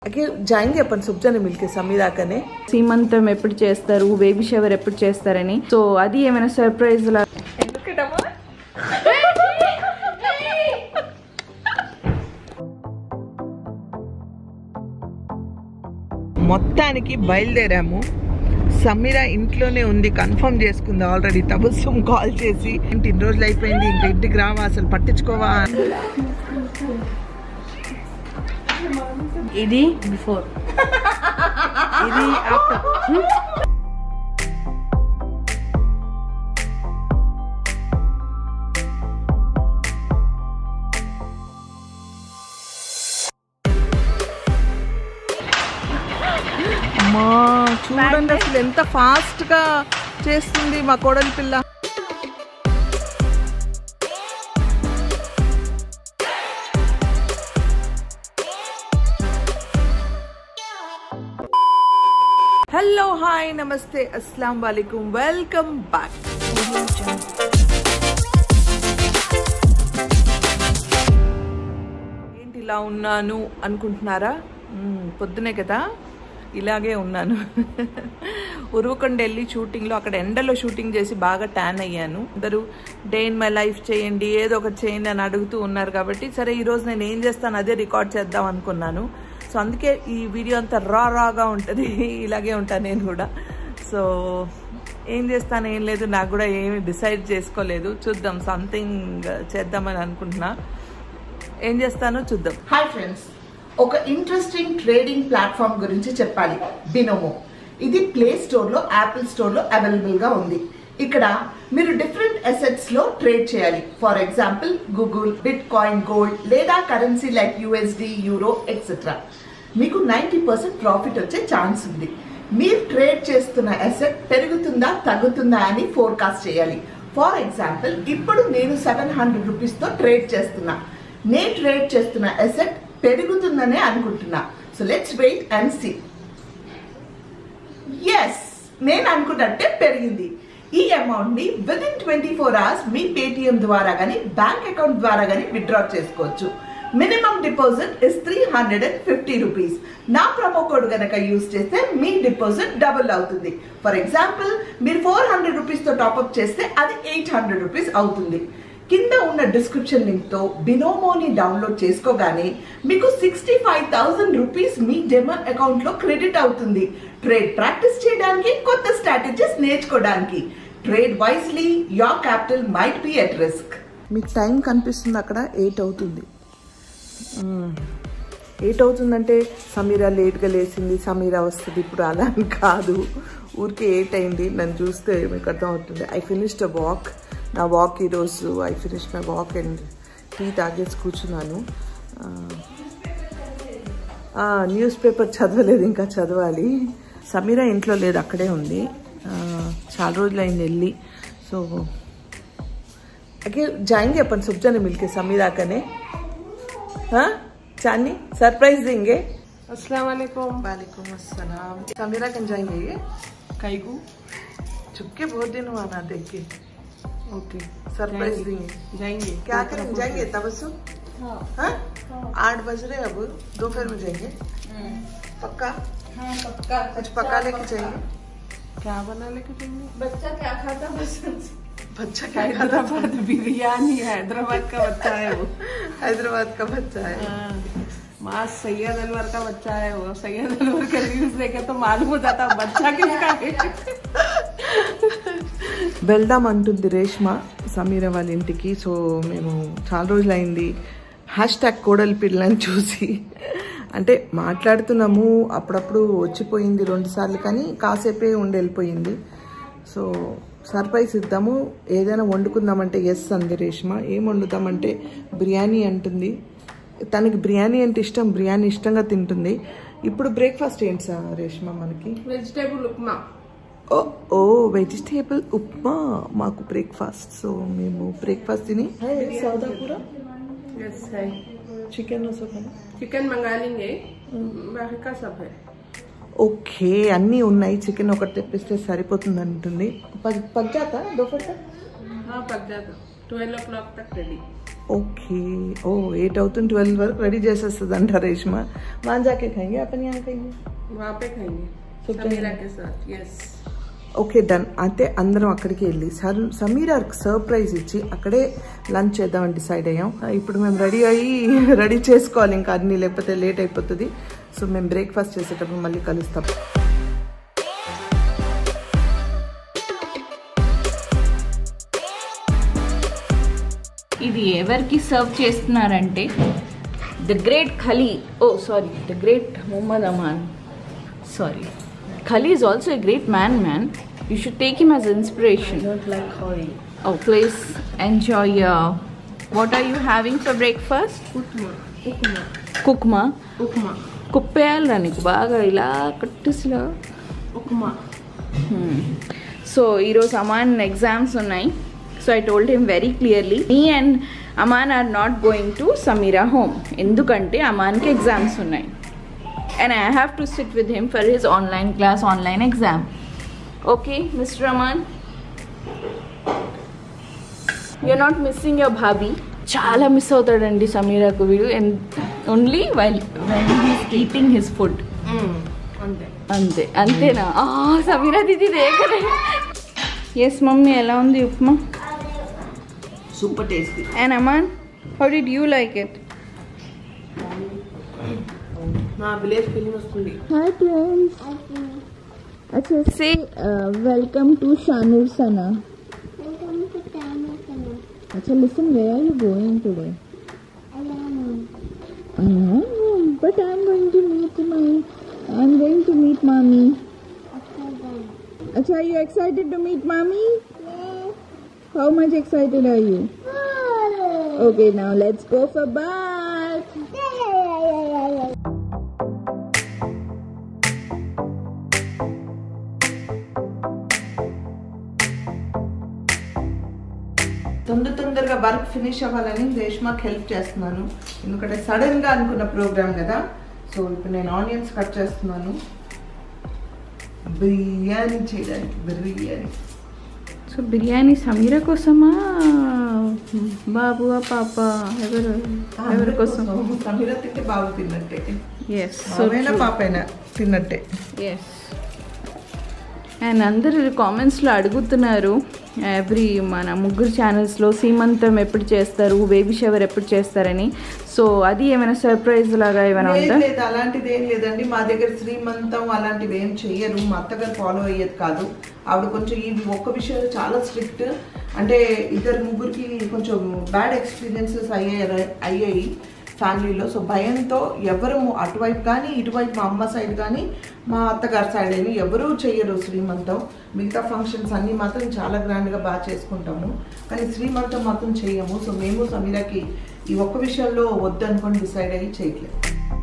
जाएंगे अपन सब जने मिलके समीरा कने సీమంతం ఎప్పుడు చేస్తారు బేబీ షవర్ ఎప్పుడు చేస్తారని సో అది ఏమైనా సర్ప్రైజ్ లా మొత్తానికి బయలుదేరాము సమీరా ఇంట్లోనే ఉంది కన్ఫర్మ్ చేసుకుంది ఆల్రెడీ తబస్సుం కాల్ చేసి ఇన్ని రోజులు అయిపోయింది ఇంకా ఇంటికి రావా అసలు పట్టించుకోవా ఇది బిఫోర్ ఇది ఆఫ్టర్ అమ్మా చూడండి అసలు ఎంత ఫాస్ట్ గా చేస్తుంది మా కోడలి పిల్ల हेलो हाय नमस्ते अस्सलाम वालेकुम वेलकम बैक ఏంటి ఇలా ఉన్నాను అనుకుంటున్నారా పొద్దునే కదా ఇలాగే ఉన్నాను ఉరువకొండ వెళ్ళి షూటింగ్లో అక్కడ ఎండలో షూటింగ్ చేసి బాగా ట్యాన్ అయ్యాను అందరూ డే ఇన్ మై లైఫ్ చేయండి ఏదో ఒకటి చేయండి అని అడుగుతూ ఉన్నారు కాబట్టి సరే ఈరోజు నేను ఏం చేస్తాను అదే రికార్డ్ చేద్దాం అనుకున్నాను సో అందుకే ఈ వీడియో అంతా రాగా ఉంటుంది ఇలాగే ఉంటాను నేను కూడా సో ఏం చేస్తాను ఏం లేదు నాకు కూడా ఏమి డిసైడ్ చేసుకోలేదు చూద్దాం సంథింగ్ చేద్దామని అనుకుంటున్నా ఏం చేస్తానో చూద్దాం హాయ్ ఫ్రెండ్స్ ఒక ఇంట్రెస్టింగ్ ట్రేడింగ్ ప్లాట్ఫామ్ గురించి చెప్పాలి బినోమో ఇది ప్లే స్టోర్ లో యాపిల్ స్టోర్ లో అవైలబుల్ గా ఉంది ఇక్కడ మీరు డిఫరెంట్ అసెట్స్ లో ట్రేడ్ చేయాలి for example Google bitcoin gold లేదా currency like USD euro etcetera మీకు 90% ప్రాఫిట్ వచ్చే ఛాన్స్ ఉంది మీరు ట్రేడ్ చేస్తున్న అసెట్ పెరుగుతుందా తగ్గుతుందా అని ఫోర్కాస్ట్ చేయాలి ఫర్ ఎగ్జాంపుల్ ఇప్పుడు నేను 700 రూపీస్ తో ట్రేడ్ చేస్తున్నా నేను ట్రేడ్ చేస్తున్న అసెట్ పెరుగుతుందనే అనుకుంటున్నా so let's wait and see yes నేను అనుకున్నట్టే పెరిగింది ఈ అమౌంట్ ని విదిన్ 24 hours మీ పేటిఎం ద్వారా గానీ బ్యాంక్ అకౌంట్ ద్వారా గానీ విత్డ్రా చేసుకోవచ్చు మినిమం డిపాజిట్ ఇస్ 350 రూపీస్ నా ప్రోమో కోడ్ గనక యూజ్ చేస్తే మీ డిపాజిట్ డబుల్ అవుతుంది ఫర్ ఎగ్జాంపుల్ మీరు 400 రూపీస్ తో టాప్అప్ చేస్తే అది 800 రూపీస్ అవుతుంది కింద ఉన్న డిస్క్రిప్షన్ లింక్ తో బినోమోని డౌన్లోడ్ చేసుకోగానే మీకు 65,000 రూపీస్ మీ డెమో అకౌంట్ లో క్రెడిట్ అవుతుంది ట్రేడ్ ప్రాక్టీస్ చేయడానికి కొత్త స్ట్రాటజీస్ నేర్చుకోవడానికి trade wisely your capital might be at risk మీకు టైం కనిపిస్తుంది అక్కడ 8 అవుతుంది 8 అవుతుందంటే సమీరా లేట్గా లేచింది సమీరా వస్తుంది ఇప్పుడు అలా అని కాదు ఊరికే 8 అయింది నన్ను చూస్తే మీకు అర్థం అవుతుంది ఐ ఫినిష్డ్ అ వాక్ నా వాక్ ఈరోజు I finish my walk and tea తాగేసి కూర్చున్నాను న్యూస్ పేపర్ చదవలేదు ఇంకా చదవాలి సమీరా ఇంట్లో లేదు అక్కడే ఉంది చాలా రోజులు అయింది వెళ్ళి సో जाएंगे अपन सब जने मिलके समीरा कने हाँ चांदनी सरप्राइज देंगे अस्सलाम वालेकुम वालेकुम अस्सलाम समीरा कन जाएंगे ये कई को चुपके बहुत दिन हुआ ना देख के ओके सरप्राइज देंगे जाएंगे क्या करेंगे जाएंगे तबस्सुम हाँ 8 बज रहे अब दोपहर में जाएंगे पक्का हाँ पक्का कुछ पका लेके जाएंगे क्या बना लेके जाएंगे बच्चा क्या खाता बच्चा क्या हैदराबाद बिरयानी हैदराबाद का बच्चा है वो हैदराबाद का बच्चा है माँ सैयद अनवर का बच्चा है वो सैयद अनवर का न्यूज देखे तो मालूम हो जाता बच्चा किसका है వెళ్దాం అంటుంది రేష్మ సమీర వాళ్ళ ఇంటికి సో మేము చాలా రోజులు అయింది హ్యాష్ట్యాగ్ కోడలి పిల్లని చూసి అంటే మాట్లాడుతున్నాము అప్పుడప్పుడు వచ్చిపోయింది 2 సార్లు కానీ కాసేపే ఉండి వెళ్ళిపోయింది సో సర్ప్రైజ్ ఇద్దాము ఏదైనా వండుకుందామంటే ఎస్ అంది రేష్మ ఏం వండుతామంటే బిర్యానీ అంటుంది తనకి బిర్యానీ అంటే ఇష్టం బిర్యానీ ఇష్టంగా తింటుంది ఇప్పుడు బ్రేక్ఫాస్ట్ ఏంటి సార్ రేష్మ మనకి vegetable upma oh vegetable upma మాకు బ్రేక్ఫాస్ట్ సో మేము బ్రేక్ఫాస్ట్ తిని సౌదాపూర చికెన్ चिकन मंगा लेंगे बाकी का सब है ఓకే అన్నీ ఉన్నాయి చికెన్ ఒకటి తెప్పిస్తే సరిపోతుంది అంటుంది పక్ జాతా दोपहर तक हाँ पक जाता 12 o'clock तक रेडी ओके ओ 8 అవుతుంది 12 వరకు రెడీ చేసేస్తుంది అంట రేష్మా वहां जाके खाएंगे अपन यहाँ खाएंगे वहाँ पे खाएंगे समीरा के साथ यस ఓకే డన్ అయితే అందరం అక్కడికి వెళ్ళి సమీరాకి సర్ప్రైజ్ ఇచ్చి అక్కడే లంచ్ చేద్దామని డిసైడ్ అయ్యాం ఇప్పుడు మేము రెడీ చేసుకోవాలి ఇంకా అన్ని లేకపోతే లేట్ అయిపోతుంది సో మేము బ్రేక్ఫాస్ట్ చేసేటప్పుడు మళ్ళీ కలుస్తాం ఇది ఎవరికి సర్వ్ చేస్తున్నారంటే the great Khali the great Mohammed Aman sorry Khali is also a great man. You should take him as inspiration. I don't like curry. Oh, please enjoy. What are you having for breakfast? Ukma. కుప్పేయాలరా నీకు బాగా ఇలా కట్టేసిలా upma. So ఈరోజు Aman exams ఉన్నాయి. So I told him very clearly, me and Aman are not going to Samira home. ఎందుకంటే అమాన్కి exams ఉన్నాయి. And I have to sit with him for his online class, online exam. Okay, Mr. Aman? You're not missing your bhabhi. చాలా miss అవుతాడండి సమీరాకు వీడు only when he's eating his food. అంతేనా సమీరా దీది దేకరే yes mummy ఎలా ఉంది upma super tasty And Aman, how did you like it? నా village feeling వస్తుంది. Hi friends. Acha say welcome to Shanur Sana. Welcome to Shanur Sana. Acha listen, where are you going today? I don't know. I know, but I'm going to meet mommy. Acha, are you excited to meet mommy? Yes. How much excited are you? Oh. Okay, now let's go for bath. తొందరగా work finish అవ్వాలని రేష్మాకి help చేస్తున్నాను ఎందుకంటే sudden గా అనుకున్న programme కదా so ఇప్పుడు నేను ఆనియన్స్ కట్ చేస్తున్నాను బిర్యానీ చేయడానికి సో బిర్యానీ సమీరా కోసమా బాబువా పాప ఎవరి కోసం సమీరా తింటే బాబు తిన్నట్టే ఎస్ పాపైనా తిన్నట్టే ఎస్ అండ్ అందరు కామెంట్స్లో అడుగుతున్నారు మన ముగ్గురు ఛానల్స్లో సీమంతం ఎప్పుడు చేస్తారు బేబీ షవర్ ఎప్పుడు చేస్తారని సో అది ఏమైనా సర్ప్రైజ్ లాగా ఏమైనా ఉందా లేదు అలాంటిది ఏం లేదండి మా దగ్గర శ్రీమంతం అలాంటివి ఏం చెయ్యరు మా అత్తగారు ఫాలో అయ్యేది కాదు ఆవిడ కొంచెం ఈ ఒక్క విషయంలో చాలా స్ట్రిక్ట్ అంటే ఇద్దరు ముగ్గురికి కొంచెం బ్యాడ్ ఎక్స్పీరియన్సెస్ అయ్యాయి ఫ్యామిలీలో సో భయంతో ఎవరు అటువైపు కానీ ఇటువైపు మా అమ్మ సైడ్ కానీ మా అత్తగారి సైడ్ అని ఎవరూ చెయ్యరు శ్రీమంతం మిగతా ఫంక్షన్స్ అన్నీ మాత్రం చాలా గ్రాండ్గా బాగా చేసుకుంటాము కానీ శ్రీమంతం మాత్రం చెయ్యము సో మేము సమీరాకి ఈ ఒక్క విషయంలో వద్దనుకొని డిసైడ్ అయ్యి చేయట్లేదు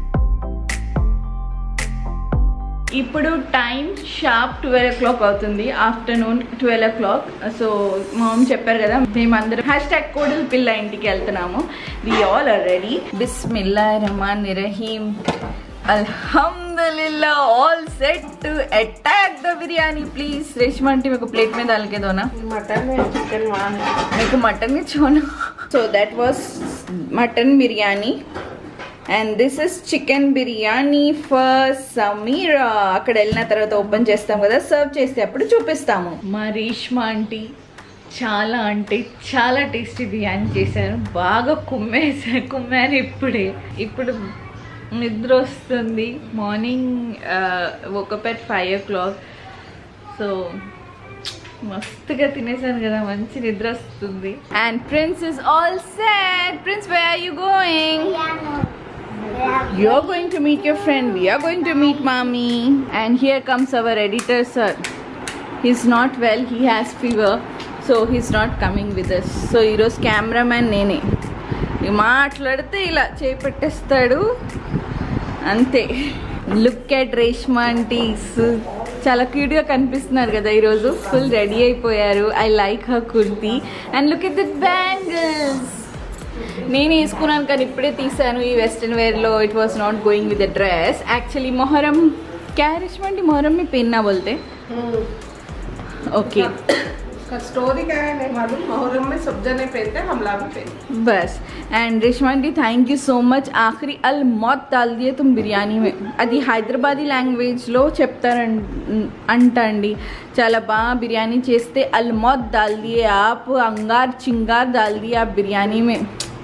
ఇప్పుడు టైం షార్ప్ 12 o'clock అవుతుంది ఆఫ్టర్నూన్ 12 o'clock సో మామ్ చెప్పారు కదా మేమందరం #కోడలు పిల్ల ఇంటికి వెళ్తున్నాము వి ఆల్ ఆర్ రెడీ బిస్మిల్లాహిర్రహమానిర్రహీం అల్హమ్దులిల్లా all set to attack the biryani please Reshma అంటే మీకు ప్లేట్ మీద అలకేదోనా మటన్ చికెన్ మీకు మటన్ ఇచ్చోనా so that was mutton biryani and this is chicken biryani for Samira అక్కడ వెళ్ళిన తర్వాత ఓపెన్ చేస్తాం కదా సర్వ్ చేస్తే అప్పుడు చూపిస్తాము మా రేష్మా ఆంటీ చాలా అంటే చాలా టేస్టీ బిర్యానీ చేశారు బాగా కుమ్మారు ఇప్పుడు నిద్ర వస్తుంది మార్నింగ్ woke 5 o'clock సో మస్తుగా తినేసాను కదా మంచి నిద్ర వస్తుంది and Prince is all set. Prince, where are you going? You're going to meet your friend. We are going to meet mommy. And here comes our editor sir. He's not well. He has fever. So he's not coming with us. So hero's cameraman nene. మాట్లాడితే ఇలా చేపెట్టేస్తాడు అంతే. Look at Reshma aunties చాలా క్యూట్గా కనిపిస్తున్నారు కదా ఈరోజు full ready అయిపోయారు. I like her kurti and look at the bangles. నేను వేసుకున్నాను కానీ ఇప్పుడే తీసాను ఈ వెస్ట్రన్ వేర్లో. It was not going with the dress. Actually Muharram क्या है रेशमा आंटी मोहरम में पहनना बोलते ओके उसका स्टोरी क्या है नहीं मालूम। मुहर्रम में सब जने पहनते, हमला भी पहनते बस। And Reshma di thank you so much. ఆఖరి అల్ మౌత్ దాల్ దియే తుమ్ బిర్యానీ మే. అది హైదరాబాదీ లాంగ్వేజ్లో అంటండి. చాలా బాగా బిర్యానీ చేస్తే అల్ మౌత్ దాల్ దియే ఆప్ అంగార్ చింగార్ దాల్ దియే ఆ బిర్యానీ మే.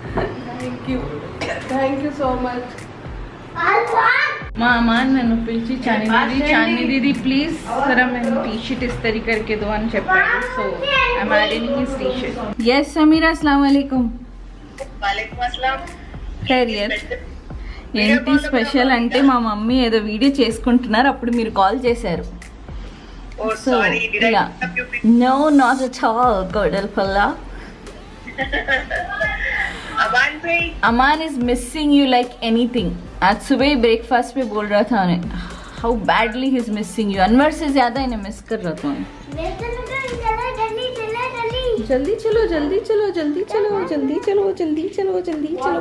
Thank you so much. మా అమ్మ నన్ను పిలిచి చాందీ దీది ప్లీజ్ జరా మేము టీ షర్ట్ ఇస్తరీ करके दो అని చెప్పాడు. So I'm adding his T shirt. yes Samira అస్సలాము అలైకుం. वालेकुम अस्सलाम. ఖైరియత్. ఏంటి స్పెషల్ అంటే మా మమ్మీ ఏదో వీడియో చేసుకుంటున్నారు, అప్పుడు మీరు కాల్ చేశారు. Oh, so sorry, did I ఇలా disturb you? No not at all గోడల్ పల్లా. अमान भाई, Aman is missing you like anything. आज सुबह ही ब्रेकफास्ट पे बोल रहा था उन्हें how badly he is missing you. Anwar से ज्यादा इन्हें मिस कर रहा था उन्हें. जल्दी चलो जल्दी चलो जल्दी चलो जल्दी चलो जल्दी चलो जल्दी चलो.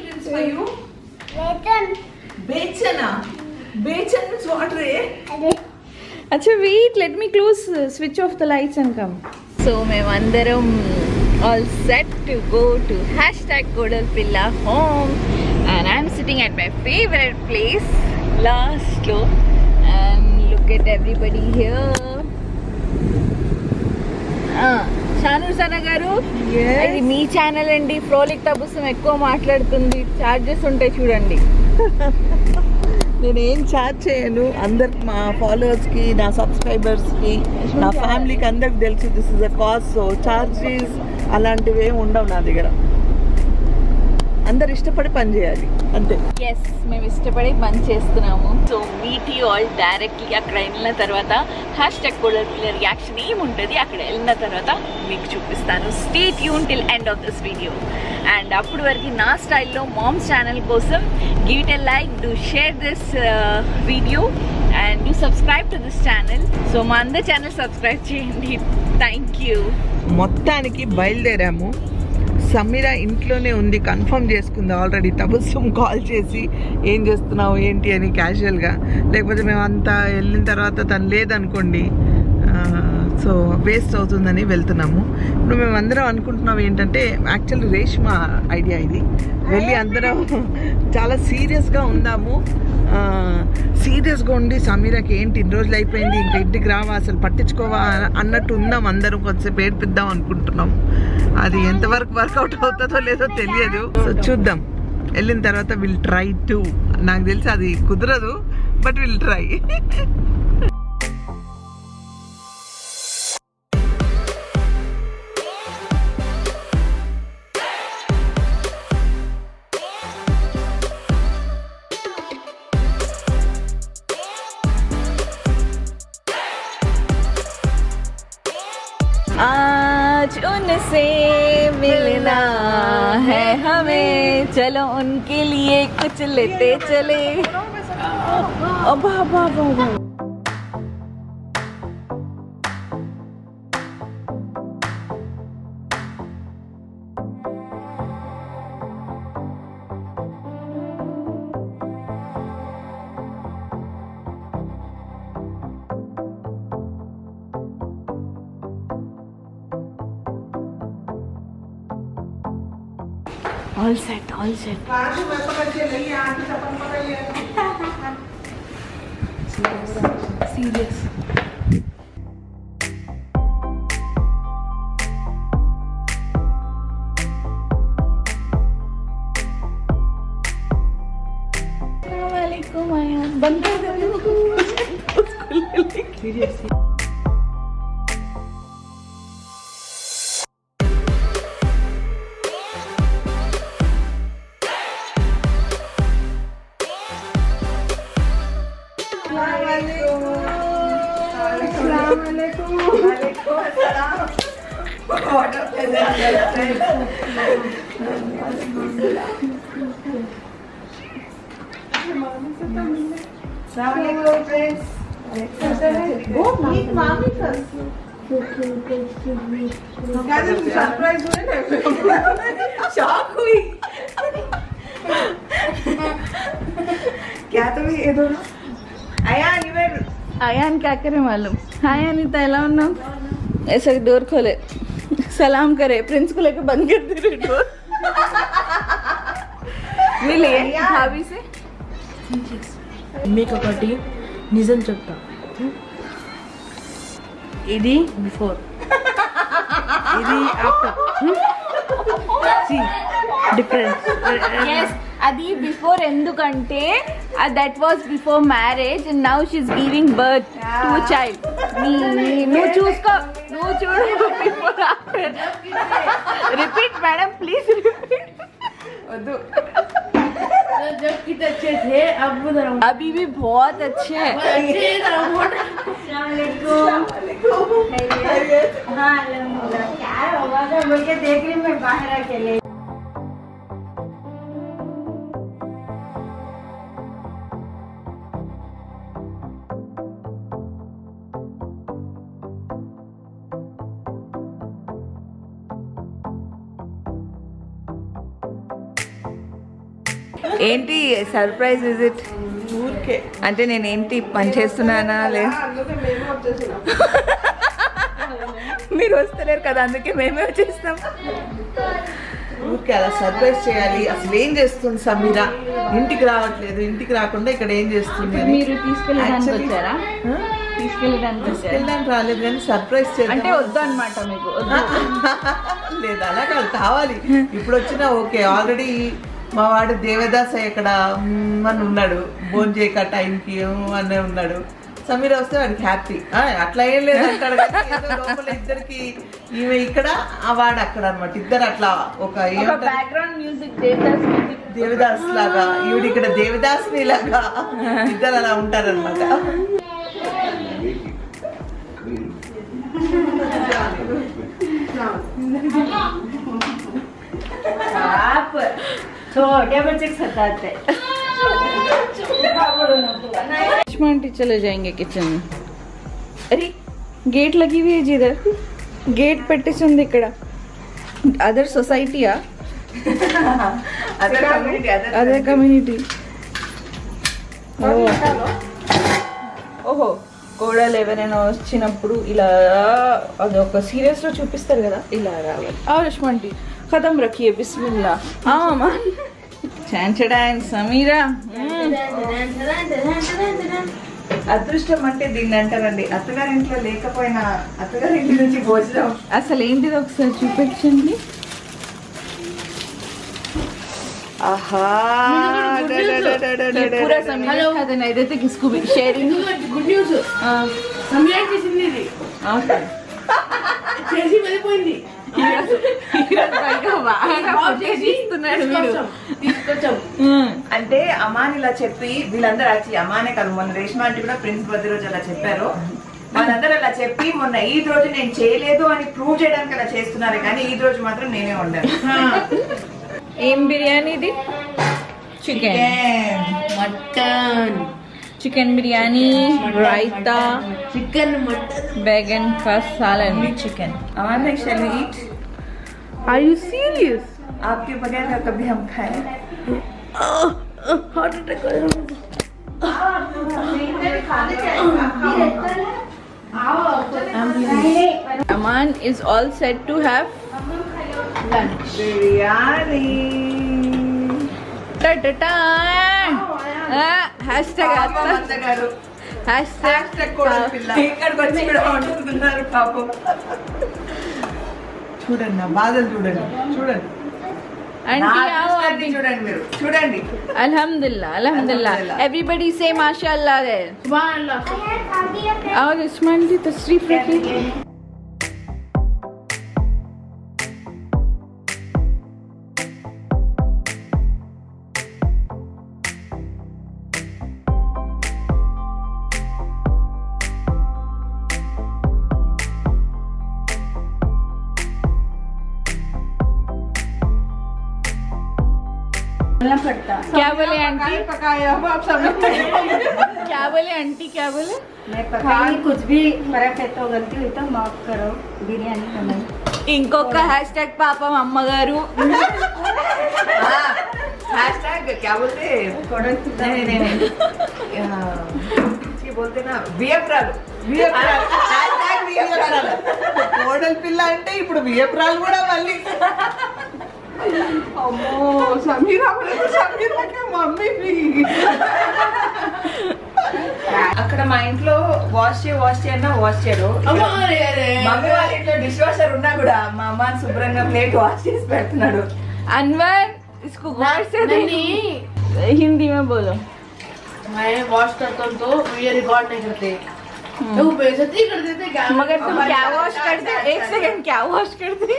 बेचना बेचन means what रे? अच्छा wait let me close switch off the lights and come. So మేమందరం all set to go to #Kodalpilla home and I'm sitting at my favorite place, last floor, and look at everybody here. Shanoor Sana గారు, ఇది మీ channel అండి. ఫ్రోలిక్ తబుసం ఎక్కువ మాట్లాడుతుంది, charges ఉంటాయి చూడండి. నేనేం charge చేయను. అందరికి మా ఫాలోవర్స్కి, నా సబ్స్క్రైబర్స్కి, నా ఫ్యామిలీకి అందరికి తెలుసు this is a cost. So charges అలాంటివి ఏమి ఉండవు నా దగ్గర. అందరు ఇష్టపడి పని చేయాలి అంతే. ఎస్, మేము ఇష్టపడి పని చేస్తున్నాము. So meet you all directly. అక్కడ వెళ్ళిన తర్వాత #Kodalpilla రియాక్షన్ ఏముంటుంది అక్కడ వెళ్ళిన తర్వాత మీకు చూపిస్తాను. Stay tune till end of this video. And అప్పటి వరకు నా స్టైల్లో మామ్స్ ఛానల్ కోసం give it a like, do share this video and do subscribe to this channel. So మా అందరి ఛానల్ సబ్స్క్రైబ్ చేయండి. Thank you. మొత్తానికి బయలుదేరాము. సమీరా ఇంట్లోనే ఉంది, కన్ఫర్మ్ చేసుకుంది ఆల్రెడీ. తబస్సుం కాల్ చేసి ఏం చేస్తున్నావు ఏంటి అని క్యాజువల్గా. లేకపోతే మేము అంతా వెళ్ళిన తర్వాత తను లేదనుకోండి, సో వేస్ట్ అవుతుందని వెళ్తున్నాము. ఇప్పుడు మేము అందరం అనుకుంటున్నాం ఏంటంటే, యాక్చువల్లీ రేష్మా ఐడియా ఇది. వెళ్ళి అందరం చాలా సీరియస్గా ఉందాము. సీరియస్గా ఉండి సమీరాకి ఏంటి ఇన్ని రోజులు అయిపోయింది, ఇంకా ఇంటికి రావా, అసలు పట్టించుకోవా అన్నట్టు ఉందాం. అందరం కొంచెంసేపు ఏడిపిద్దాం అనుకుంటున్నాం. అది ఎంతవరకు వర్కౌట్ అవుతుందో లేదో తెలియదు. సో చూద్దాం. వెళ్ళిన తర్వాత విల్ ట్రై టు. నాకు తెలిసి అది కుదరదు, బట్ విల్ ట్రై. आज उनसे मिलना है हमें, चलो उनके लिए कुछ लेते चले. अबा अबा अबा. All set, all set. Serious. Assalamualaikum ayah. Bantu dulu. Serious. Surprise हुए ना, शॉक हुई. क्या तुम ये दोनों अयान क्या करे मालूम. हाय अनिता, ఎలా ఉన్నావు? ऐसा डोर खोले, सलाम करे, प्रिंस को लेकर बंद कर दे डोर। मिले भाभी से మీకు ఒకటి నిజం చెప్తా, ఇది బిఫోర్, ఇది after. Difference. yes adi before endukante that was before marriage and now she's giving birth to a child. nu chusko, nu chudu before after. repeat madam, please repeat. వద్దు. जब कितने अच्छे थे अब अभी भी बहुत अच्छे हैं. क्या होगा तो मुझे देख रही मैं बाहर अकेले. ఏంటి సర్ప్రైజ్ విజిట్? ఊరికే అంటే నేను ఏంటి పని చేస్తున్నానా లే, అందుకే మేము వచ్చేసినాం. మీరు వస్తలేరు కదా అందుకే మేమే వచ్చేస్తాం. ఊరికే అలా సర్ప్రైజ్ చేయాలి. అసలు ఏం చేస్తుంది సమీర? ఇంటికి రావట్లేదు, ఇంటికి రాకుండా ఇక్కడ ఏం చేస్తుంది అని. మీరు తీసుకెళ్ళడానికి Actually, వచ్చారా? తీసుకెళ్ళడానికి వచ్చారా? తీసుకెళ్ళడానికి రాలేదు కానీ సర్ప్రైజ్ అంటే చేద్దాం. వద్దు అనమాట మీకు, వద్దు. లేదు అలా కాదు, కావాలి. ఇప్పుడు వచ్చినా ఓకే. ఆల్రెడీ మా వాడు దేవదాస్ ఇక్కడ అని ఉన్నాడు, భోజనం చేయక టైంకి అనే ఉన్నాడు. సమీర వస్తే వాడికి హ్యాపీ. అట్లా ఏం లేదు అంటాడు కానీ ఏదో లోపల ఇద్దరికి, ఈమె ఇక్కడ ఆ వాడు అక్కడ అనమాట. ఇద్దరు అట్లా ఒక background music, Devdas music. Devdas లాగా, ఈవిడ ఇక్కడ దేవదాస్ని లాగా ఇద్దరు అలా ఉంటారనమాట. आप छोटे बच्चे सताते. आंटी चले जाएंगे किचन में. अरे गेट लगी हुई है जिधर, गेट పెట్టేసింది ఇక్కడ. అదర్ సొసైటీయా? Other community. ఓహో, కోడలు ఎవరైనా వచ్చినప్పుడు ఇలా అదొక సీరియస్ లో చూపిస్తారు కదా, ఇలా రావాలి. ఆయుష్మంటి ఖతం రఖియే, బిస్మిల్లా. మామా చాంచడాన్ సమీరా. అదృష్టం అంటే దీన్ని అంటారండి. అత్తగారి ఇంట్లో లేకపోయినా అత్తగారి ఇంటి నుంచి భోజనం. అసలు ఏంటిది ఒకసారి చూపించండి. ఆహా, పూరా సమీరా ఖాతా నైతే కిస్కు भी షేరింగ్. గుడ్ న్యూస్, సమీరా చేసింది ఇది. ఓకే, చేసి వెళ్ళిపోయింది. తీసుకొచ్చాం. అంటే అమ్మాని ఇలా చెప్పి వీళ్ళందరూ వచ్చి, అమ్మానే కాదు మొన్న రేష్మా ఆంటీ కూడా ప్రిన్స్ బర్త్డే రోజు అలా చెప్పారు. వాళ్ళందరూ అలా చెప్పి మొన్న ఈ రోజు నేను చేయలేదు అని ప్రూవ్ చేయడానికి అలా చేస్తున్నారు కానీ ఈ రోజు మాత్రం నేనే వండాను. ఏం బిర్యానీ ఇది? Chicken, mutton, chicken biryani, raita, chicken, mutton. बैगन का सालन. Chicken Aman shall we eat? Are you serious? आपके बगैर का कभी हम खाए? Heart attack Aman is all set to have lunch. Biryani. Ta-ta-ta! Hashtag ఇక్కడికి వచ్చి కూడా వండుతున్నారు పాపం. చూడండి నా బాధలు చూడండి, చూడండి Auntie, आओ अभी. చూడండి మీరు చూడండి. Alhamdulillah, Alhamdulillah. Everybody say Mashallah there. आओ उस्मान की तशरीफ रखिए. क्या बोले आंटी? पकाया अब आप समझ क्या बोले आंटी? क्या बोले? मैं पकाई, कुछ भी फर्क है तो गलती हुई तो माफ करो. बिरयानी बनाई. ఇంకొక హ్యాష్ ట్యాగ్ పాపం అమ్మగారు. हैश टैग क्या बोलते हैं? नहीं नहीं नहीं ये बोलते ना वियप्रालु. हैश टैग కోడల పిల్ల అంటే ఇప్పుడు వియప్రాలు కూడా మళ్ళీ అమ్మో సమీరా మమ్మీ అక్కడ మా ఇంట్లో వాష్ చేయన్నా వాష్ చేయరు. మమ్మీ వాళ్ళ ఇంట్లో డిష్ వాషర్ ఉన్నా కూడా మా అమ్మ శుభ్రంగా ప్లేట్ వాష్ చేసి పెడుతున్నాడు. అన్వర్ इसको गौर से हिंदी में बोलो. मैं वॉश करता हूँ तो ये रिकॉर्ड नहीं करते, वो बेइज्जती कर देते. मगर तुम क्या वॉश करते? एक सेकंड, क्या वॉश करते?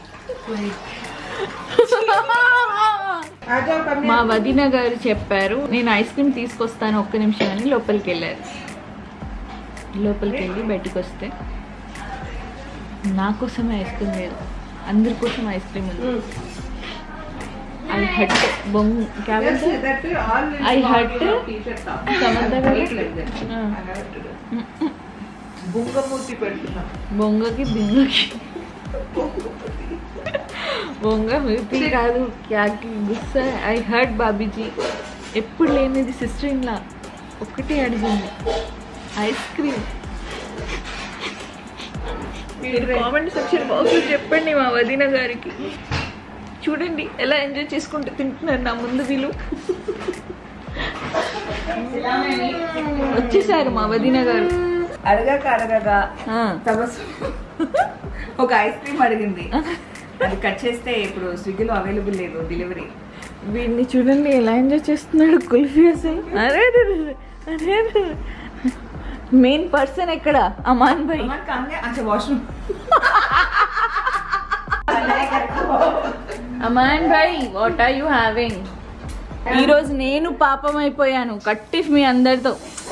మా వదిన గారు చెప్పారు నేను ఐస్ క్రీమ్ తీసుకొస్తాను ఒక్క నిమిషం అని లోపలికి వెళ్ళారు. లోపలికి వెళ్ళి బయటకు వస్తే నా కోసమే ఐస్ క్రీమ్ లేదు, అందరి కోసం ఐస్ క్రీమ్ ఉంది. ఐ హట్ బొంగ్ క్యా బోల్తే ఐ హట్ బొంగమూర్తి పెడుతున్నా. బొంగకి బింగకి బొంగ మూర్తి కాదు క్యాకి గుస్సా. I hurt Bhabhiji. ఎప్పుడు లేనిది సిస్టర్ ఇన్లా ఒక్కటే అడిగింది ఐస్ క్రీమ్. మీరు కామెంట్ సెక్షన్ బాక్స్లో చెప్పండి మా వదిన గారికి. చూడండి ఎలా ఎంజాయ్ చేసుకుంటూ తింటున్నారు నా ముందు వీళ్ళు. వచ్చేసారు మా వదిన గారు. అడగగా తపస్సు ఒక ఐస్ క్రీమ్ అడిగింది, అది కట్ చేస్తే ఇప్పుడు స్విగ్గీలో అవైలబుల్ లేదు డెలివరీ. వీడిని చూడండి ఎలా ఎంజాయ్ చేస్తున్నాడు కుల్ఫీ అసలు. అరే అరే మెయిన్ పర్సన్ ఎక్కడ? అమాన్ భాయ్. వాష్రూమ్. అమాన్ భాయ్ వాట్ ఆర్ యూ హ్యావింగ్? ఈరోజు నేను పాపం అయిపోయాను కట్టిఫ్ మీ అందరితో.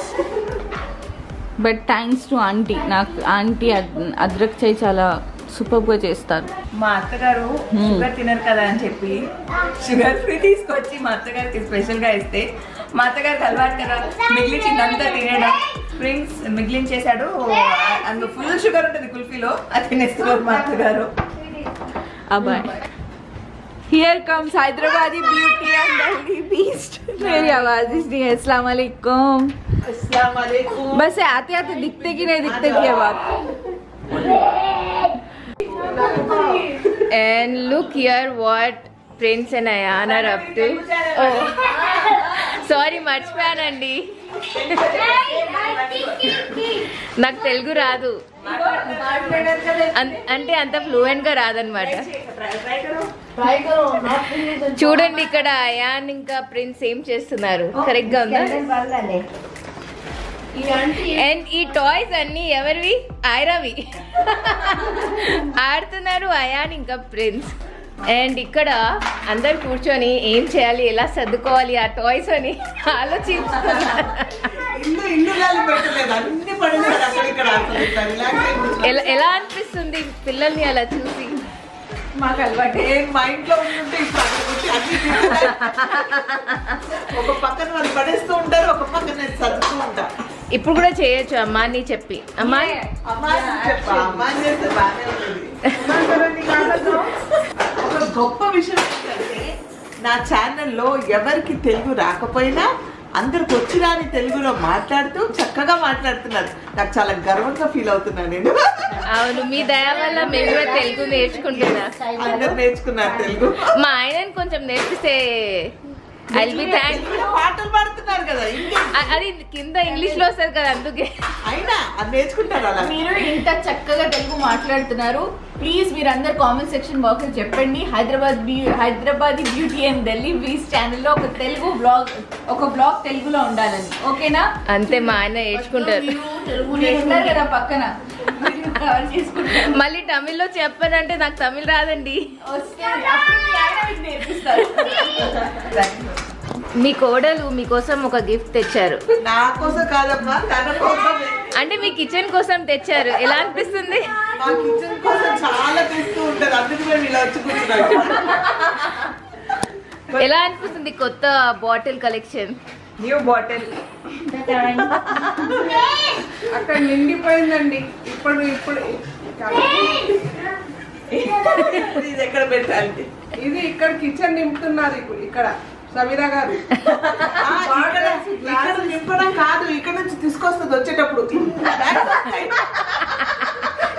But thanks to aunty. నాకు ఆంటీ అద్రక్ చాయ్ చాలా సూపర్గా చేస్తారు. మా అత్తగారు షుగర్ తినరు కదా అని చెప్పి షుగర్ ఫ్రీ తీసుకొచ్చి మా అత్తగారికి స్పెషల్గా ఇస్తే మా అత్తగారికి అలవాటు కదా మిగిలించిందంతా తినడం. స్ప్రింగ్స్ మిగిలించేశాడు, అందులో ఫుల్ షుగర్ ఉంటుంది కుల్ఫీలో, అది తినేస్తున్నారు మా అత్తగారు. అబ్బాయి Here comes Hyderabadi beauty and Delhi beast. मेरी आवाज इसलिए अस्सलाम वालेकुम. अस्सलाम वालेकुम. बस आते आते दिखते कि नहीं दिखते की आवाज. And look here what Prince and Ayan are up to. Oh, sorry మర్చిపోయానండి. నాకు తెలుగు రాదు అంటే అంత ఫ్లూయెంట్ గా రాదనమాట. చూడండి ఇక్కడ అయాన్ ఇంకా ప్రిన్స్ ఏం చేస్తున్నారు, కరెక్ట్ గా ఉందా? అండ్ ఈ టాయ్స్ అన్ని ఎవరివి? ఐరావి. ఆడుతున్నారు అయాన్ ఇంకా ప్రిన్స్. అండ్ ఇక్కడ అందరు కూర్చొని ఏం చేయాలి, ఎలా సర్దుకోవాలి ఆ టాయ్స్ అని ఆలోచిస్తున్నారు. ఎలా అనిపిస్తుంది పిల్లల్ని అలా చూసి? మాకు అలవాటు మా ఇంట్లో ఉంటుంటే ఒక పక్కన వాళ్ళు పడేస్తూ ఉంటారు, ఒక పక్కన సర్దుతూ ఉంటా. ఇప్పుడు కూడా చేయొచ్చు అమ్మాని చెప్పి. అమ్మాయి చేస్తే బాగానే ఉంటుంది. ఒక గొప్ప విషయం ఏంటంటే నా ఛానల్లో ఎవరికి తెలుగు రాకపోయినా అందరికి వచ్చిరాని తెలుగులో మాట్లాడుతూ చక్కగా మాట్లాడుతున్నారు. నాకు చాలా గర్వంగా ఫీల్ అవుతున్నాను నేను. అవును, మీ దయ వల్ల మేము కూడా తెలుగు నేర్చుకుంటున్నా. అందరు నేర్చుకున్నారు తెలుగు. మా ఆయనని కొంచెం నేర్పిస్తే ఐల్ బి థ్యాంక్ఫుల్. పాటలు పాడుతున్నారు కదా, అది కింద ఇంగ్లీష్ లో వస్తుంది కదా, అందుకే అయినా అది నేర్చుకుంటారు. అలా మీరు ఇంత చక్కగా తెలుగు మాట్లాడుతున్నారు. ప్లీజ్ మీరు అందరు కామెంట్ సెక్షన్ బాక్స్ లో చెప్పండి. హైదరాబాదీ బ్యూటీ అండ్ ఢిల్లీ బీస్ ఛానల్లో ఒక బ్లాగ్ తెలుగులో ఉండాలని. ఓకేనా? అంతే, మా ఆయన నేర్చుకుంటారు కదా పక్కన. మళ్ళీ తమిళ్లో చెప్పనంటే నాకు తమిళ్ రాదండి. నేర్పిస్తారు. మీ కోడలు మీకోసం ఒక గిఫ్ట్ తెచ్చారు. నా కోసం కాదమ్మా, తన కోసం. అంటే మీ కిచెన్ కోసం తెచ్చారు. ఎలా అనిపిస్తుంది? మా కిచెన్ కోసం చాలా తెస్తూ ఉంటారు, అందుకు మేము ఇలా వచ్చి కూర్చున్నాం. ఎలా అనిపిస్తుంది కొత్త బాటిల్ కలెక్షన్? న్యూ బాటిల్ అక్కడ నిండిపోయిందండి. ఇప్పుడు ఇది ఎక్కడ పెట్టాలి? ఇది ఇక్కడ కిచెన్ నింపుతున్నారు. ఇప్పుడు ఇక్కడ సమీరా గారు నింపడం కాదు, ఇక్కడ నుంచి తీసుకొస్తుంది వచ్చేటప్పుడు.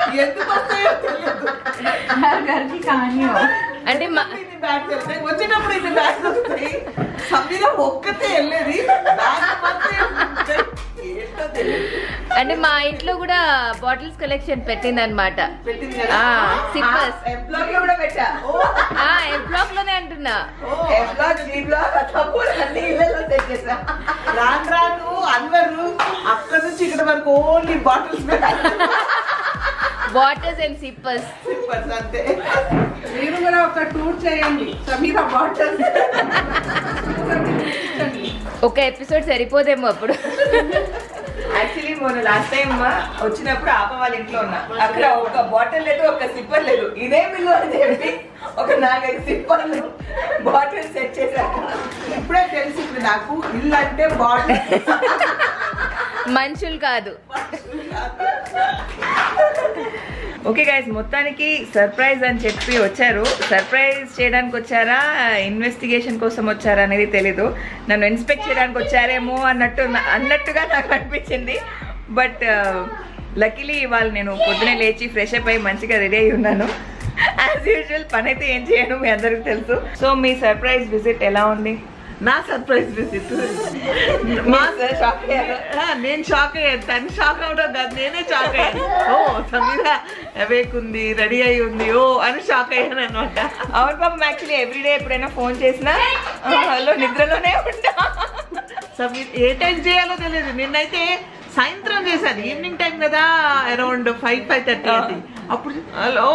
అంటే ఇన్ని బ్యాగ్స్ వెళ్తాయి, వచ్చేటప్పుడు ఇన్ని బ్యాగ్స్ వస్తాయి. సమీర ఒక్కతే వెళ్ళేది, బ్యాగ్ మాత్రం ఏంటో తెలియదు. అంటే మా ఇంట్లో కూడా బాటిల్స్ కలెక్షన్ పెట్టింది అనమాట. పెట్టింది కదా? సిప్పర్స్ ఎంప్లాయ్ కూడా పెట్టా. బ్లాక్ లోనే అంటున్నా. రాను రాను అన్వరు అక్కడ నుంచి ఇక్కడ వరకు only bottles waters and sippers. అంతే. మీరు కూడా ఒక టూర్ చేయండి సమీర బాటిల్స్. ఒక ఎపిసోడ్ సరిపోదేమో అప్పుడు. యాక్చువల్లీ మొన్న లాస్ట్ టైం వచ్చినప్పుడు ఆప వాళ్ళ ఇంట్లో ఉన్నా, అక్కడ ఒక బాటిల్ లేదు, ఒక సిప్పర్ లేదు. ఇదే బిల్లు అని చెప్పి ఒక 4-5 సిప్పర్లు బాటిల్ సెట్ చేశారు. ఇప్పుడే తెలిసింది నాకు ఇల్లు అంటే బాటిల్, మనుషులు కాదు. ఓకే గైస్, మొత్తానికి సర్ప్రైజ్ అని చెప్పి వచ్చారు. సర్ప్రైజ్ చేయడానికి వచ్చారా, ఇన్వెస్టిగేషన్ కోసం వచ్చారా అనేది తెలీదు. నన్ను ఇన్స్పెక్ట్ చేయడానికి వచ్చారేమో అన్నట్టుగా నాకు అనిపించింది. బట్ లక్కీలీ ఇవాళ నేను పొద్దునే లేచి ఫ్రెష్ అప్ అయ్యి మంచిగా రెడీ అయి ఉన్నాను. యాజ్ యూజువల్ పని అయితే ఏం చేయను, మీ అందరికి తెలుసు. సో మీ సర్ప్రైజ్ విజిట్ ఎలా ఉంది? నా సర్ప్రైజ్ విజిట్ నేను షాక్ అయ్యాను. తను షాక్ అవడం కాదు, నేనే షాక్ అయ్యాను. ఓ సమీర అవేక్ ఉంది, రెడీ అయి ఉంది, ఓ అని షాక్ అయ్యాను అనమాట. అవును పాపం, యాక్చువల్లీ ఎవ్రీడే ఎప్పుడైనా ఫోన్ చేసినా హలో నిద్రలోనే ఉంటా. సమీర ఏ టైం చేయాలో తెలియదు. నిన్నైతే సాయంత్రం చేశాను, ఈవినింగ్ టైం కదా, అరౌండ్ 5-5:30. అప్పుడు హలో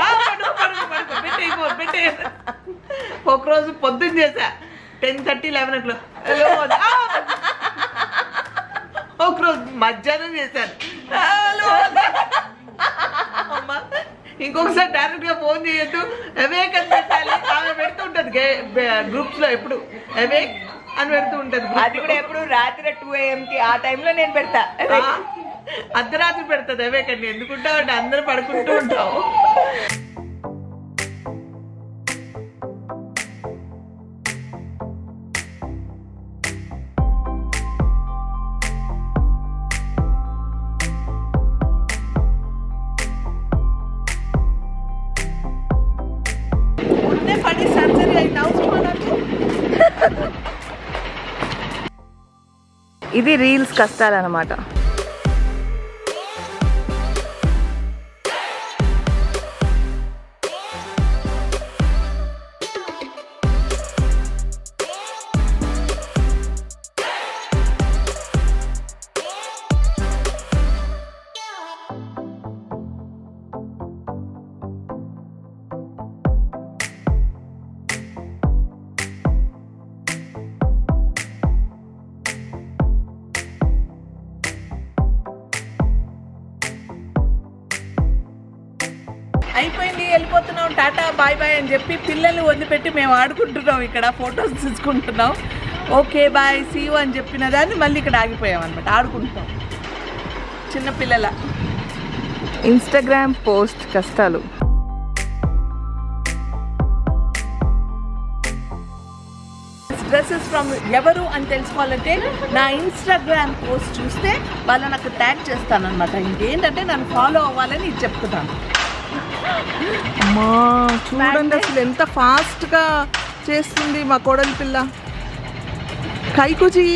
పెట్టే. ఒకరోజు పొద్దున్న చేశా 10:30-11 o'clock. హలో. ఒకరోజు మధ్యాహ్నం చేశాను హలో. ఇంకొకసారి డైరెక్ట్ గా ఫోన్ చేయొద్దు, అవేక్ అని పెట్టాలి. ఆమె పెడుతూ ఉంటది గ్రూప్స్ లో, ఎప్పుడు అవేక్ అని పెడుతూ ఉంటది. అది కూడా ఎప్పుడు రాత్రి 2 AM కి ఆ టైంలో నేను పెడతా. అర్ధరాత్రి పెడుతుంది అవేక్ అండి. ఎందుకుంటావు అంటే అందరూ పడుకుంటూ ఉంటావు. పడి సర్జరీ అయింది అవసరం. ఇది రీల్స్ కష్టాలన్నమాట. అయిపోయింది, వెళ్ళిపోతున్నాం, టాటా బాయ్ బాయ్ అని చెప్పి పిల్లల్ని వదిలిపెట్టి మేము ఆడుకుంటున్నాం, ఇక్కడ ఫొటోస్ తీసుకుంటున్నాం. ఓకే బాయ్ సీ యూ అని చెప్పిన దాన్ని మళ్ళీ ఇక్కడ ఆగిపోయాం అనమాట, ఆడుకుంటున్నాం చిన్నపిల్లల. ఇన్స్టాగ్రామ్ పోస్ట్ కష్టాలు. డ్రెస్సెస్ ఫ్రమ్ ఎవరు అని తెలుసుకోవాలంటే నా ఇన్స్టాగ్రామ్ పోస్ట్ చూస్తే వాళ్ళు నాకు ట్యాగ్ చేస్తానమాట. ఇంకేంటంటే నన్ను ఫాలో అవ్వాలని ఇది చెప్తున్నాను. అమ్మా చూడండి అసలు ఎంత ఫాస్ట్గా చేస్తుంది మా కోడలి పిల్ల. కైకుజీ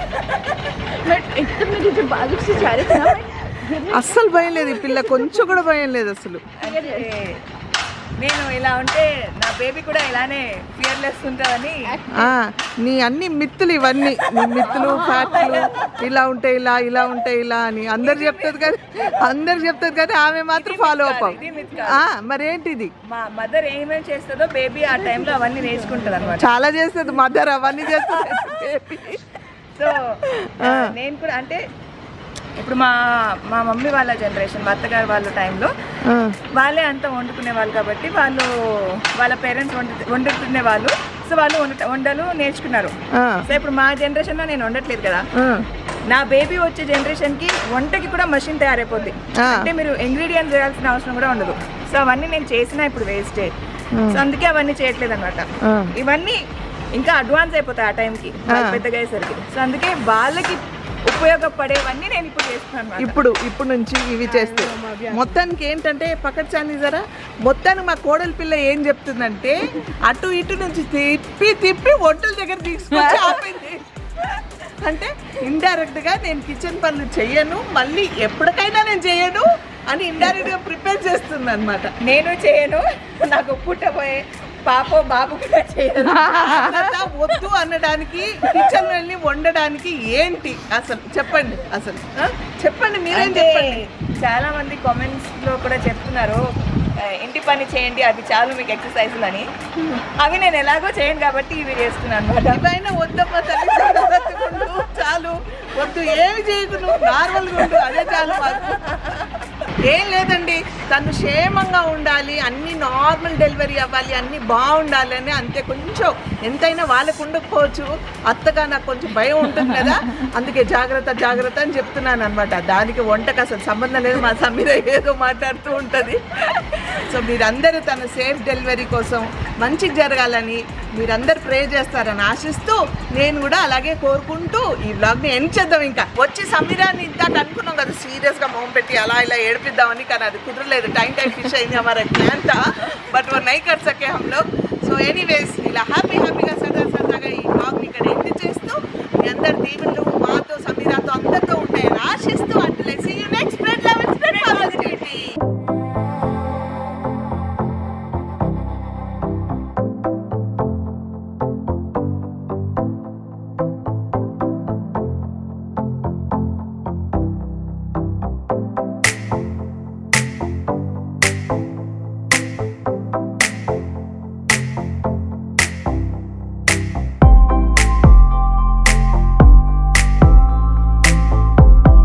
అస్సలు భయం లేదు ఈ పిల్ల, కొంచెం కూడా భయం లేదు అసలు. నేను ఇలా ఉంటే నా బేబీ కూడా ఇలానే ఫియర్లెస్ ఉంటుందని. నీ అన్ని మిత్తులు ఇవన్నీ, నీ మిత్తులు ఫ్యాక్ట్లు, ఇలా ఉంటే ఇలా, ఇలా ఉంటే ఇలా అని అందరు చెప్తుంది కానీ ఆమె మాత్రం ఫాలో అప్. మరేంటిది మా మదర్ ఏమేమి చేస్తుందో బేబీ ఆ టైంలో అవన్నీ నేర్చుకుంటుంది అనమాట. చాలా చేస్తుంది మదర్, అవన్నీ చేస్తుంది. సో నేను కూడా అంటే ఇప్పుడు మా మమ్మీ వాళ్ళ జనరేషన్, మా అత్తగారు వాళ్ళ టైంలో వాళ్ళే అంతా వండుకునే వాళ్ళు కాబట్టి వాళ్ళ పేరెంట్స్ వండుకునే వాళ్ళు. సో వాళ్ళు వంటలు నేర్చుకున్నారు. సో ఇప్పుడు మా జనరేషన్లో నేను వండట్లేదు కదా, నా బేబీ వచ్చే జనరేషన్కి వంటకి కూడా మషిన్ తయారైపోద్ది. అంటే మీరు ఇంగ్రీడియంట్స్ చేయాల్సిన అవసరం కూడా ఉండదు. సో అవన్నీ నేను చేసినా ఇప్పుడు వేస్టే. సో అందుకే అవన్నీ చేయట్లేదు అనమాట. ఇవన్నీ ఇంకా అడ్వాన్స్ అయిపోతాయి ఆ టైంకి, పెద్దగా అయ్యేసరికి. సో అందుకే వాళ్ళకి ఉపయోగపడేవన్నీ నేను ఇప్పుడు చేస్తున్నాను. ఇప్పుడు నుంచి ఇవి చేస్తే మొత్తానికి ఏంటంటే పక్కన చానిజరా మొత్తానికి మా కోడలి పిల్ల ఏం చెప్తుందంటే అటు ఇటు నుంచి తిప్పి వంటల దగ్గర తీసుకొచ్చి ఆపింది. అంటే ఇండైరెక్ట్ గా నేను కిచెన్ పనులు చెయ్యను, మళ్ళీ ఎప్పటికైనా నేను చెయ్యను అని ఇండైరెక్ట్ గా ప్రిపేర్ చేస్తుంది అనమాట. నేను చేయను, నాకు పుట్టబోయే పాప బాబు కూడా చేయను. వద్దు అనడానికి కిచెన్ వెళ్ళి వండడానికి ఏంటి అసలు చెప్పండి, అసలు చెప్పండి మీరేం చెప్పండి. చాలా మంది కామెంట్స్ లో కూడా చెప్తున్నారు ఇంటి పని చేయండి అది చాలు మీకు ఎక్సర్సైజులు అని. అవి నేను ఎలాగో చేయను కాబట్టి ఇవి చేస్తున్నాను అనమాట. ఇవైనా వద్దమ్మా తల్లి, చాలు వద్దు, ఏమి చేయకు, నార్మల్గా ఉండు, అదే చాలు మాకు. ఏం లేదండి, తను క్షేమంగా ఉండాలి, అన్ని నార్మల్ డెలివరీ అవ్వాలి, అన్ని బాగుండాలి అని అంతే. కొంచెం ఎంతైనా వాళ్ళకు ఉండకపోవచ్చు, అత్తగా నాకు కొంచెం భయం ఉంటుంది కదా, అందుకే జాగ్రత్త అని చెప్తున్నాను అనమాట. దానికి వంటకు అసలు సంబంధం లేదు, మా సమీర ఏదో మాట్లాడుతూ ఉంటుంది. సో మీరందరూ తన సేఫ్ డెలివరీ కోసం మంచిగా జరగాలని మీరందరూ ప్రే చేస్తారని ఆశిస్తూ నేను కూడా అలాగే కోరుకుంటూ ఈ బ్లాగ్ని ఎండ్ చేద్దాం. ఇంకా వచ్చి సమీరాన్ని ఇందాక అనుకున్నాం కదా సీరియస్గా మొహం పెట్టి అలా ఇలా ఏడిపిద్దామని, కానీ అది కుదరలేదు. టైం ఫిష్ అయింది हमारा प्लान था, बट वो नहीं कर सके हम लोग. సో ఎనీవేస్ ఇలా హ్యాపీగా సరదాగా ఈ బ్లాగ్ని